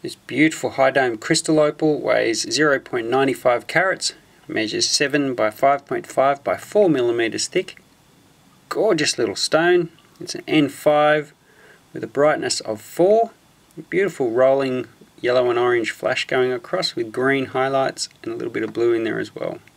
This beautiful high dome crystal opal weighs 0.95 carats, measures 7 by 5.5 by 4 millimeters thick. Gorgeous little stone. It's an N5 with a brightness of 4. Beautiful rolling yellow and orange flash going across with green highlights and a little bit of blue in there as well.